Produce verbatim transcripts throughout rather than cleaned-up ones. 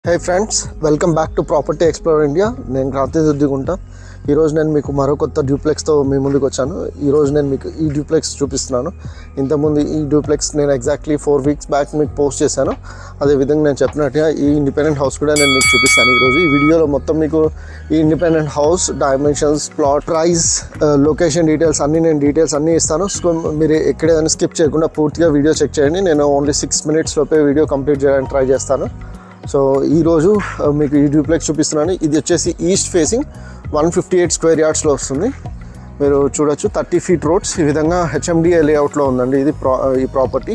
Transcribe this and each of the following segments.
Hey friends, welcome back to Property Explorer India. నేను Kranti Duddekunta. ఈ రోజు నేను మీకు మరో కొత్త డ్యూప్లెక్స్ తో మీ ముందుకు వచ్చాను. ఈ రోజు నేను మీకు ఈ డ్యూప్లెక్స్ చూపిస్తున్నాను. ఇంత ముందు ఈ డ్యూప్లెక్స్ నేను ఎగ్జాక్ట్లీ ఫోర్ వీక్స్ బ్యాక్ మీకు పోస్ట్ చేశాను. అదే విధంగా నేను చెప్పినట్టుగా ఈ ఇండిపెండెంట్ హౌస్ కూడా నేను మీకు చూపిస్తాను. ఈ రోజు ఈ వీడియోలో మొత్తం మీకు ఈ independent house dimensions, plot price, location details అన్ని నేను డీటెయిల్స్ అన్ని ఇస్తాను. సో మీరు ఎక్కడైనా స్కిప్ చేయకుండా పూర్తిగా వీడియో చెక్ చేయండి. నేను ఓన్లీ సిక్స్ మినిట్స్ లోపే వీడియో కంప్లీట్ చేయడానికి ట్రై చేస్తాను. సో ఈరోజు మీకు ఈ డ్యూప్లెక్స్ చూపిస్తున్నాను. ఇది వచ్చేసి east facing one fifty eight square యార్డ్స్లో వస్తుంది. మీరు చూడొచ్చు థర్టీ ఫీట్ రోడ్స్. ఈ విధంగా హెచ్ఎండిఏ లేఅవుట్లో ఉందండి ఇది ప్రా ఈ ప్రాపర్టీ.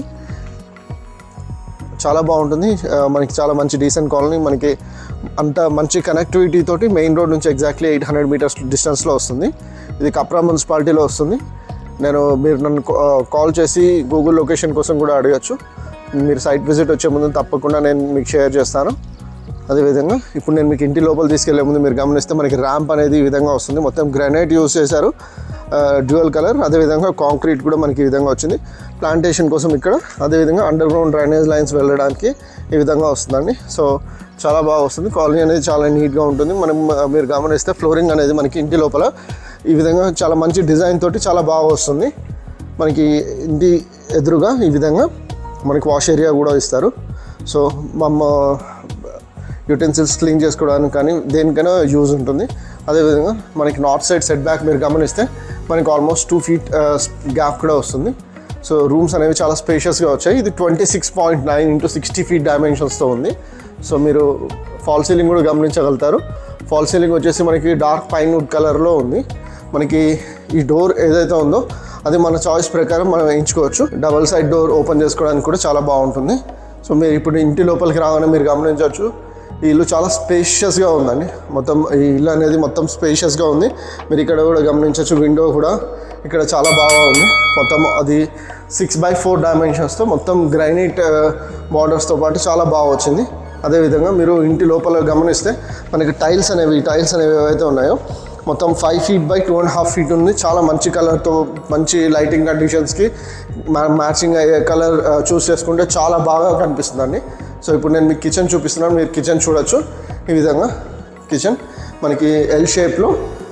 చాలా బాగుంటుంది. మనకి చాలా మంచి డీసెంట్ కాలనీ. మనకి అంత మంచి కనెక్టివిటీ తోటి మెయిన్ రోడ్ నుంచి ఎగ్జాక్ట్లీ ఎయిట్ హండ్రెడ్ మీటర్స్ డిస్టెన్స్లో వస్తుంది. ఇది కప్రా మున్సిపాలిటీలో వస్తుంది. నేను మీరు నన్ను కాల్ చేసి గూగుల్ లొకేషన్ కోసం కూడా అడగచ్చు. మీరు సైట్ విజిట్ వచ్చే ముందు తప్పకుండా నేను మీకు షేర్ చేస్తాను. అదేవిధంగా ఇప్పుడు నేను మీకు ఇంటి లోపల తీసుకెళ్లే ముందు మీరు గమనిస్తే మనకి ర్యాంప్ అనేది ఈ విధంగా వస్తుంది. మొత్తం గ్రానైట్ యూజ్ చేశారు, డ్యూయల్ కలర్. అదేవిధంగా కాంక్రీట్ కూడా మనకి ఈ విధంగా వచ్చింది ప్లాంటేషన్ కోసం ఇక్కడ. అదేవిధంగా అండర్ గ్రౌండ్ డ్రైనేజ్ లైన్స్ వెళ్ళడానికి ఈ విధంగా వస్తుందండి. సో చాలా బాగా వస్తుంది. కాలనీ అనేది చాలా నీట్గా ఉంటుంది. మనం మీరు గమనిస్తే ఫ్లోరింగ్ అనేది మనకి ఇంటి లోపల ఈ విధంగా చాలా మంచి డిజైన్ తోటి చాలా బాగా వస్తుంది. మనకి ఇంటి ఎదురుగా ఈ విధంగా మనకి వాష్ ఏరియా కూడా ఇస్తారు. సో మమ్మ యూటెన్సిల్స్ క్లీన్ చేసుకోవడానికి కానీ దేనికైనా యూజ్ ఉంటుంది. అదేవిధంగా మనకి నార్త్ సైడ్ సెట్ బ్యాక్ మీరు గమనిస్తే మనకి ఆల్మోస్ట్ టూ ఫీట్ గ్యాప్ కూడా వస్తుంది. సో రూమ్స్ అనేవి చాలా స్పేషియస్గా వచ్చాయి. ఇది twenty six point nine into sixty feet డైమెన్షన్స్తో ఉంది. సో మీరు ఫాల్ సీలింగ్ కూడా గమనించగలుగుతారు. ఫాల్ సీలింగ్ వచ్చేసి మనకి డార్క్ పైన్ వుడ్ కలర్లో ఉంది. మనకి ఈ డోర్ ఏదైతే ఉందో అది మన చాయిస్ ప్రకారం మనం ఎంచుకోవచ్చు. డబల్ సైడ్ డోర్ ఓపెన్ చేసుకోవడానికి కూడా చాలా బాగుంటుంది. సో మీరు ఇప్పుడు ఇంటి లోపలికి రాగానే మీరు గమనించవచ్చు ఈ ఇల్లు చాలా స్పేషియస్గా ఉందండి. మొత్తం ఈ ఇల్లు అనేది మొత్తం స్పేషియస్గా ఉంది. మీరు ఇక్కడ కూడా గమనించవచ్చు విండో కూడా ఇక్కడ చాలా బాగా ఉంది. మొత్తం అది సిక్స్ బై ఫోర్ డైమెన్షన్స్తో మొత్తం గ్రానైట్ బార్డర్స్తో పాటు చాలా బాగా వచ్చింది. అదేవిధంగా మీరు ఇంటి లోపల గమనిస్తే మనకి టైల్స్ అనేవి టైల్స్ అనేవి ఏవైతే ఉన్నాయో మొత్తం five feet by two and half feet ఉంది. చాలా మంచి కలర్తో మంచి లైటింగ్ కండిషన్స్కి మ్యాచింగ్ అయ్యే కలర్ చూస్ చేసుకుంటే చాలా బాగా కనిపిస్తుందండి. సో ఇప్పుడు నేను మీకు కిచెన్ చూపిస్తున్నాను. మీరు కిచెన్ చూడొచ్చు. ఈ విధంగా కిచెన్ మనకి ఎల్ షేప్లో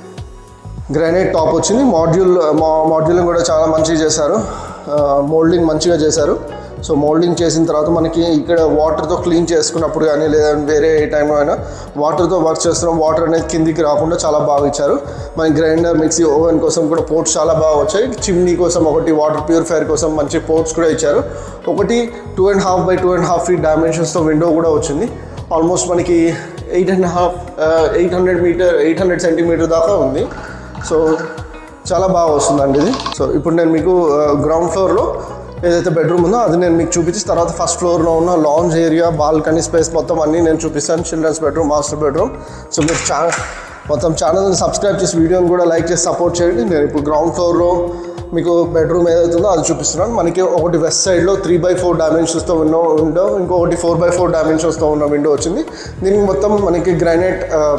గ్రానైట్ టాప్ వచ్చింది. మాడ్యూల్ మాడ్యూలింగ్ కూడా చాలా మంచిగా చేశారు. మోల్డింగ్ మంచిగా చేశారు. సో మోల్డింగ్ చేసిన తర్వాత మనకి ఇక్కడ వాటర్తో క్లీన్ చేసుకున్నప్పుడు కానీ లేదా వేరే ఏ టైంలో అయినా వాటర్తో వర్క్ చేస్తున్నాం, వాటర్ అనేది కిందికి రాకుండా చాలా బాగా ఇచ్చారు. మనకి గ్రైండర్, మిక్సీ, ఓవెన్ కోసం కూడా పోర్ట్స్ చాలా బాగా వచ్చాయి. చిమ్నీ కోసం ఒకటి, వాటర్ ప్యూరిఫైయర్ కోసం మంచి పోర్ట్స్ కూడా ఇచ్చారు. ఒకటి two and half by two and half feet డైమెన్షన్స్తో విండో కూడా వచ్చింది. ఆల్మోస్ట్ మనకి eight and half eight hundred meter eight hundred centimeter దాకా ఉంది. సో చాలా బాగా వస్తుందండి ఇది. సో ఇప్పుడు నేను మీకు గ్రౌండ్ ఫ్లోర్లో ఏదైతే బెడ్రూమ్ ఉందో అది నేను మీకు చూపించి తర్వాత ఫస్ట్ ఫ్లోర్లో ఉన్న లాంజ్ ఏరియా, బాల్కనీ స్పేస్ మొత్తం అన్నీ నేను చూపిస్తాను. Children's bedroom, master bedroom. So మీరు చా మొత్తం ఛానల్ని సబ్స్క్రైబ్ చేసి వీడియోని కూడా లైక్ చేసి సపోర్ట్ చేయండి. నేను ఇప్పుడు గ్రౌండ్ ఫ్లోర్లో మీకు బెడ్రూమ్ ఏదైతే ఉందో అది చూపిస్తున్నాను. మనకి ఒకటి వెస్ట్ సైడ్లో త్రీ బై ఫోర్ డైమెన్షన్స్తో విండో విండో ఇంకొకటి ఫోర్ బై ఫోర్ డైమెన్షన్స్తో ఉన్న విండో వచ్చింది. దీనికి మొత్తం మనకి గ్రానైట్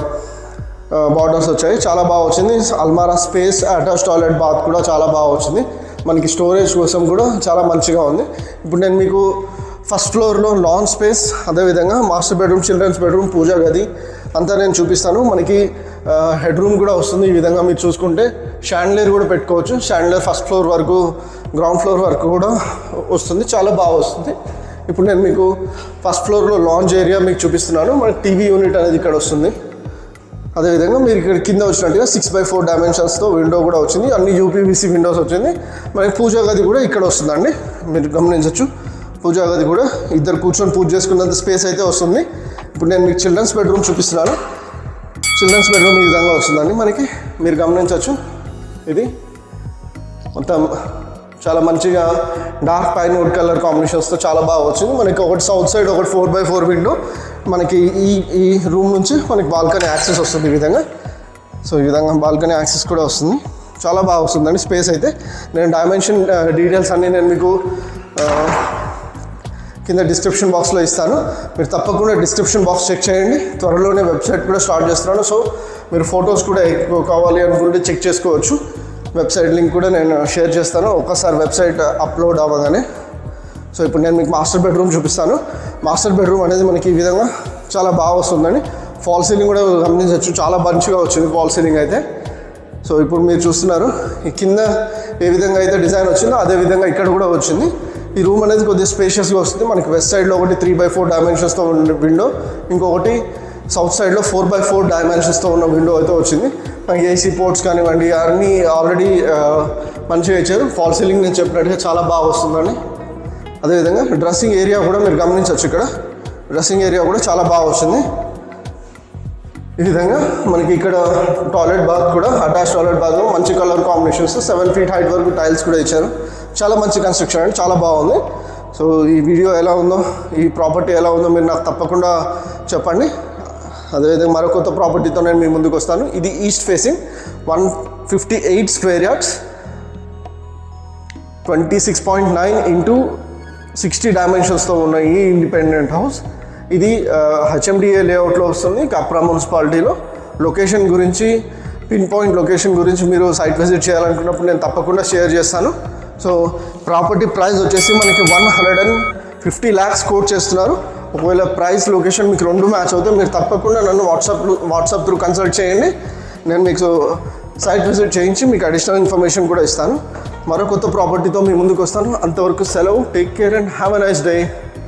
బార్డర్స్ వచ్చాయి. చాలా బాగా వచ్చింది. అల్మారా స్పేస్, అటాచ్ టాయిలెట్, బాత్ కూడా చాలా బాగా వచ్చింది. మనకి స్టోరేజ్ కోసం కూడా చాలా మంచిగా ఉంది. ఇప్పుడు నేను మీకు ఫస్ట్ ఫ్లోర్లో లాన్ స్పేస్, అదేవిధంగా master bedroom, children's bedroom, puja గది అంతా నేను చూపిస్తాను. మనకి హెడ్ రూమ్ కూడా వస్తుంది. ఈ విధంగా మీరు చూసుకుంటే షాండ్లియర్ కూడా పెట్టుకోవచ్చు. షాండ్లియర్ ఫస్ట్ ఫ్లోర్ వరకు, గ్రౌండ్ ఫ్లోర్ వరకు కూడా వస్తుంది. చాలా బాగా వస్తుంది. ఇప్పుడు నేను మీకు ఫస్ట్ ఫ్లోర్లో లాంజ్ ఏరియా మీకు చూపిస్తున్నాను. మనకి టీవీ యూనిట్ అనేది ఇక్కడ వస్తుంది. అదేవిధంగా మీరు ఇక్కడ కింద వచ్చినట్టుగా సిక్స్ బై ఫోర్ డైమెన్షన్స్తో విండో కూడా వచ్చింది. అన్ని యూపీవీసీ విండోస్ వచ్చింది. మనకి పూజా గది కూడా ఇక్కడ వస్తుందండి. మీరు గమనించవచ్చు పూజా గది కూడా ఇద్దరు కూర్చొని పూజ చేసుకున్నంత స్పేస్ అయితే వస్తుంది. ఇప్పుడు నేను మీకు చిల్డ్రన్స్ బెడ్రూమ్ చూపిస్తున్నాను. చిల్డ్రన్స్ బెడ్రూమ్ ఈ విధంగా వస్తుందండి. మనకి మీరు గమనించవచ్చు ఇది మొత్తం చాలా మంచిగా డార్క్ పైన్ వుడ్ కలర్ కాంబినేషన్స్తో చాలా బాగా వచ్చింది. మనకి ఒకటి సౌత్ సైడ్, ఒకటి ఫోర్ బై ఫోర్ విండో. మనకి ఈ ఈ రూమ్ నుంచి మనకి బాల్కనీ యాక్సెస్ వస్తుంది ఈ విధంగా. సో ఈ విధంగా బాల్కనీ యాక్సెస్ కూడా వస్తుంది. చాలా బాగా వస్తుందండి స్పేస్ అయితే. నేను డైమెన్షన్ డీటెయిల్స్ అన్నీ నేను మీకు కింద డిస్క్రిప్షన్ బాక్స్లో ఇస్తాను. మీరు తప్పకుండా డిస్క్రిప్షన్ బాక్స్ చెక్ చేయండి. త్వరలోనే వెబ్సైట్ కూడా స్టార్ట్ చేస్తున్నాను. సో మీరు ఫొటోస్ కూడా ఎక్కువ కావాలి అనుకుంటే చెక్ చేసుకోవచ్చు. వెబ్సైట్ లింక్ కూడా నేను షేర్ చేస్తాను ఒక్కసారి వెబ్సైట్ అప్లోడ్ అవ్వగానే. సో ఇప్పుడు నేను మీకు మాస్టర్ బెడ్రూమ్ చూపిస్తాను. మాస్టర్ బెడ్రూమ్ అనేది మనకి ఈ విధంగా చాలా బాగా వస్తుందండి. ఫాల్ సీలింగ్ కూడా గమనించవచ్చు, చాలా మంచిగా వచ్చింది ఫాల్ సీలింగ్ అయితే. సో ఇప్పుడు మీరు చూస్తున్నారు ఈ కింద ఏ విధంగా అయితే డిజైన్ వచ్చిందో అదే విధంగా ఇక్కడ కూడా వచ్చింది. ఈ రూమ్ అనేది కొద్దిగా స్పేషియస్గా వస్తుంది. మనకి వెస్ట్ సైడ్లో ఒకటి త్రీ బై ఫోర్ డైమెన్షన్స్తో ఉన్న విండో, ఇంకొకటి సౌత్ సైడ్లో ఫోర్ బై ఫోర్ డైమెన్షన్స్తో ఉన్న విండో అయితే వచ్చింది. మనకి ఏసీ పోర్ట్స్ కానివ్వండి అన్నీ ఆల్రెడీ మంచిగా ఇచ్చారు. ఫాల్ సీలింగ్ నేను చెప్పినట్టుగా చాలా బాగా వస్తుందండి. అదేవిధంగా డ్రెస్సింగ్ ఏరియా కూడా మీరు గమనించవచ్చు, ఇక్కడ డ్రెస్సింగ్ ఏరియా కూడా చాలా బాగా వచ్చింది. ఈ విధంగా మనకి ఇక్కడ టాయిలెట్ బాత్ కూడా అటాచ్ టాయిలెట్ బాత్ మంచి colour combinations, seven feet height వరకు టైల్స్ కూడా ఇచ్చారు. చాలా మంచి కన్స్ట్రక్షన్ అండి, చాలా బాగుంది. సో ఈ వీడియో ఎలా ఉందో, ఈ ప్రాపర్టీ ఎలా ఉందో మీరు నాకు తప్పకుండా చెప్పండి. అదేవిధంగా మరో కొత్త ప్రాపర్టీతో నేను మీ ముందుకు వస్తాను. ఇది east facing one fifty eight square yards, twenty six point nine into sixty డైమెన్షన్స్తో ఉన్న ఈ ఇండిపెండెంట్ హౌస్. ఇది హెచ్ఎండిఏ లేఅవుట్లో వస్తుంది, కప్రా మున్సిపాలిటీలో. లొకేషన్ గురించి, పిన్ పాయింట్ లొకేషన్ గురించి మీరు సైట్ విజిట్ చేయాలనుకున్నప్పుడు నేను తప్పకుండా షేర్ చేస్తాను. సో ప్రాపర్టీ ప్రైస్ వచ్చేసి మనకి one hundred and fifty lakhs quote చేస్తున్నారు. ఒకవేళ ప్రైస్ లొకేషన్ మీకు రెండు మ్యాచ్ అవుతే మీరు తప్పకుండా నన్ను వాట్సాప్ వాట్సాప్ త్రూ కన్సల్ట్ చేయండి. నేను మీకు సైట్ విజిట్ చేయించి మీకు అడిషనల్ ఇన్ఫర్మేషన్ కూడా ఇస్తాను. మరో కొత్త ప్రాపర్టీతో మీ ముందుకు వస్తాను. అంతవరకు సెలవు. Take care and have a nice day.